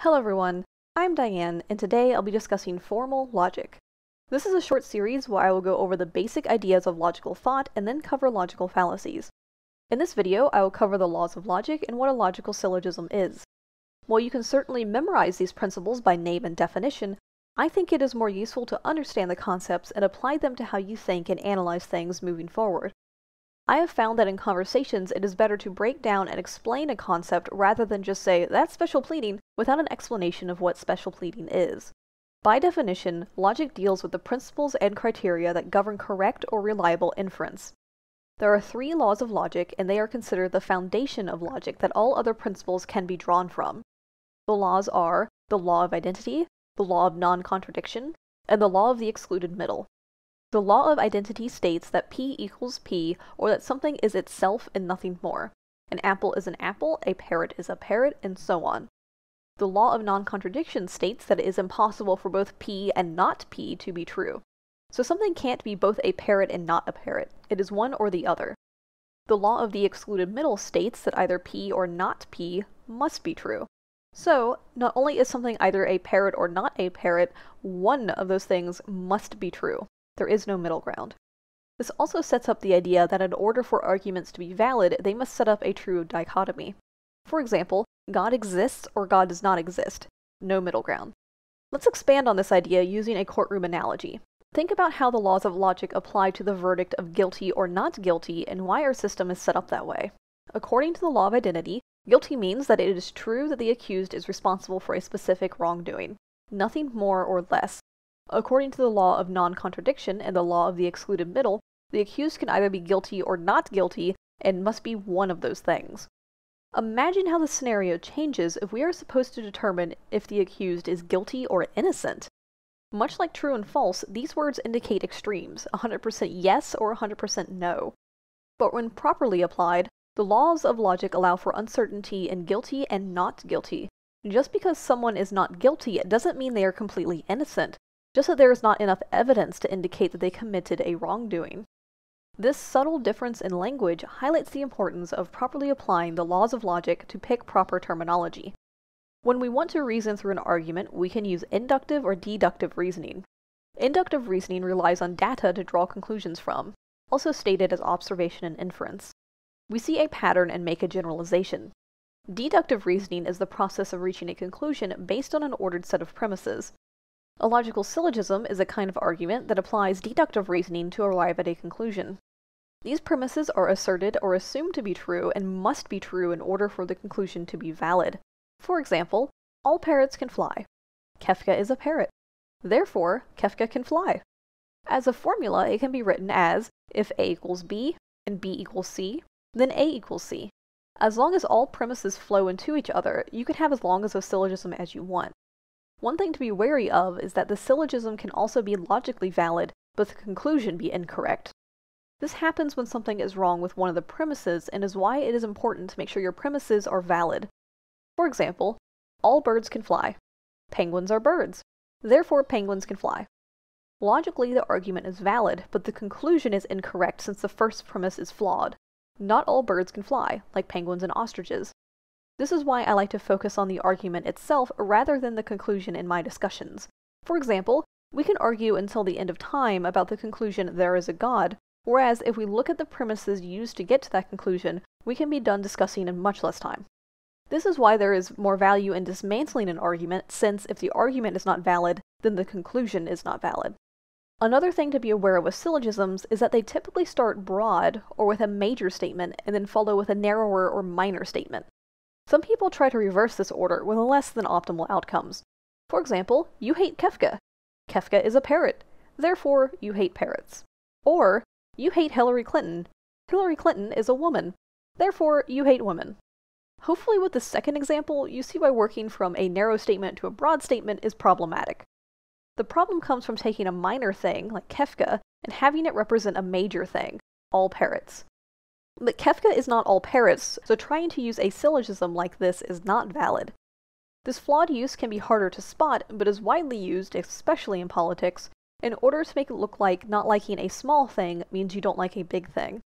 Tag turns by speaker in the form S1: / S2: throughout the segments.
S1: Hello everyone, I'm Diane, and today I'll be discussing formal logic. This is a short series where I will go over the basic ideas of logical thought and then cover logical fallacies. In this video, I will cover the laws of logic and what a logical syllogism is. While you can certainly memorize these principles by name and definition, I think it is more useful to understand the concepts and apply them to how you think and analyze things moving forward. I have found that in conversations it is better to break down and explain a concept rather than just say, "that's special pleading," without an explanation of what special pleading is. By definition, logic deals with the principles and criteria that govern correct or reliable inference. There are 3 laws of logic, and they are considered the foundation of logic that all other principles can be drawn from. The laws are the law of identity, the law of non-contradiction, and the law of the excluded middle. The law of identity states that P equals P, or that something is itself and nothing more. An apple is an apple, a parrot is a parrot, and so on. The law of non-contradiction states that it is impossible for both P and not P to be true. So something can't be both a parrot and not a parrot. It is one or the other. The law of the excluded middle states that either P or not P must be true. So, not only is something either a parrot or not a parrot, one of those things must be true. There is no middle ground. This also sets up the idea that in order for arguments to be valid, they must set up a true dichotomy. For example, God exists or God does not exist. No middle ground. Let's expand on this idea using a courtroom analogy. Think about how the laws of logic apply to the verdict of guilty or not guilty and why our system is set up that way. According to the law of identity, guilty means that it is true that the accused is responsible for a specific wrongdoing. Nothing more or less. According to the law of non-contradiction and the law of the excluded middle, the accused can either be guilty or not guilty, and must be one of those things. Imagine how the scenario changes if we are supposed to determine if the accused is guilty or innocent. Much like true and false, these words indicate extremes, 100% yes or 100% no. But when properly applied, the laws of logic allow for uncertainty in guilty and not guilty. Just because someone is not guilty, it doesn't mean they are completely innocent. Just that there is not enough evidence to indicate that they committed a wrongdoing. This subtle difference in language highlights the importance of properly applying the laws of logic to pick proper terminology. When we want to reason through an argument, we can use inductive or deductive reasoning. Inductive reasoning relies on data to draw conclusions from, also stated as observation and inference. We see a pattern and make a generalization. Deductive reasoning is the process of reaching a conclusion based on an ordered set of premises. A logical syllogism is a kind of argument that applies deductive reasoning to arrive at a conclusion. These premises are asserted or assumed to be true and must be true in order for the conclusion to be valid. For example, all parrots can fly. Kefka is a parrot. Therefore, Kefka can fly. As a formula, it can be written as, if A equals B and B equals C, then A equals C. As long as all premises flow into each other, you can have as long as a syllogism as you want. One thing to be wary of is that the syllogism can also be logically valid, but the conclusion be incorrect. This happens when something is wrong with one of the premises and is why it is important to make sure your premises are valid. For example, all birds can fly. Penguins are birds. Therefore, penguins can fly. Logically, the argument is valid, but the conclusion is incorrect since the first premise is flawed. Not all birds can fly, like penguins and ostriches. This is why I like to focus on the argument itself rather than the conclusion in my discussions. For example, we can argue until the end of time about the conclusion there is a God, whereas if we look at the premises used to get to that conclusion, we can be done discussing in much less time. This is why there is more value in dismantling an argument, since if the argument is not valid, then the conclusion is not valid. Another thing to be aware of with syllogisms is that they typically start broad, or with a major statement, and then follow with a narrower or minor statement. Some people try to reverse this order with less than optimal outcomes. For example, you hate Kefka. Kefka is a parrot. Therefore, you hate parrots. Or, you hate Hillary Clinton. Hillary Clinton is a woman. Therefore, you hate women. Hopefully with the second example, you see why working from a narrow statement to a broad statement is problematic. The problem comes from taking a minor thing, like Kefka, and having it represent a major thing, all parrots. But Kefka is not all parrots, so trying to use a syllogism like this is not valid. This flawed use can be harder to spot, but is widely used, especially in politics, in order to make it look like not liking a small thing means you don't like a big thing.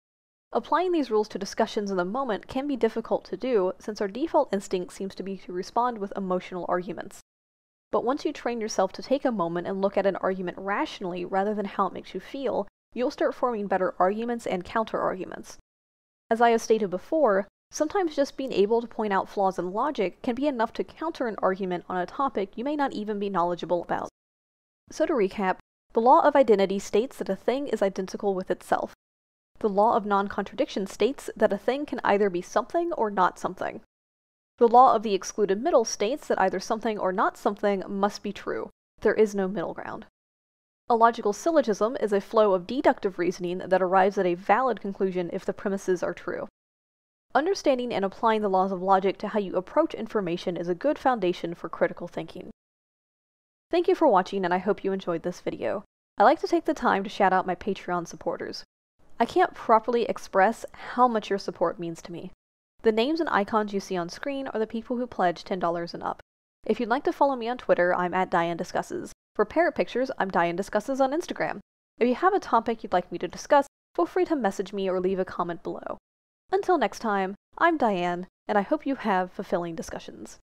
S1: Applying these rules to discussions in the moment can be difficult to do, since our default instinct seems to be to respond with emotional arguments. But once you train yourself to take a moment and look at an argument rationally rather than how it makes you feel, you'll start forming better arguments and counter-arguments. As I have stated before, sometimes just being able to point out flaws in logic can be enough to counter an argument on a topic you may not even be knowledgeable about. So to recap, the law of identity states that a thing is identical with itself. The law of non-contradiction states that a thing can either be something or not something. The law of the excluded middle states that either something or not something must be true. There is no middle ground. A logical syllogism is a flow of deductive reasoning that arrives at a valid conclusion if the premises are true. Understanding and applying the laws of logic to how you approach information is a good foundation for critical thinking. Thank you for watching, and I hope you enjoyed this video. I like to take the time to shout out my Patreon supporters. I can't properly express how much your support means to me. The names and icons you see on screen are the people who pledge $10 and up. If you'd like to follow me on Twitter, I'm at DianeDiscusses. For parrot pictures, I'm DianeDiscusses on Instagram. If you have a topic you'd like me to discuss, feel free to message me or leave a comment below. Until next time, I'm Diane, and I hope you have fulfilling discussions.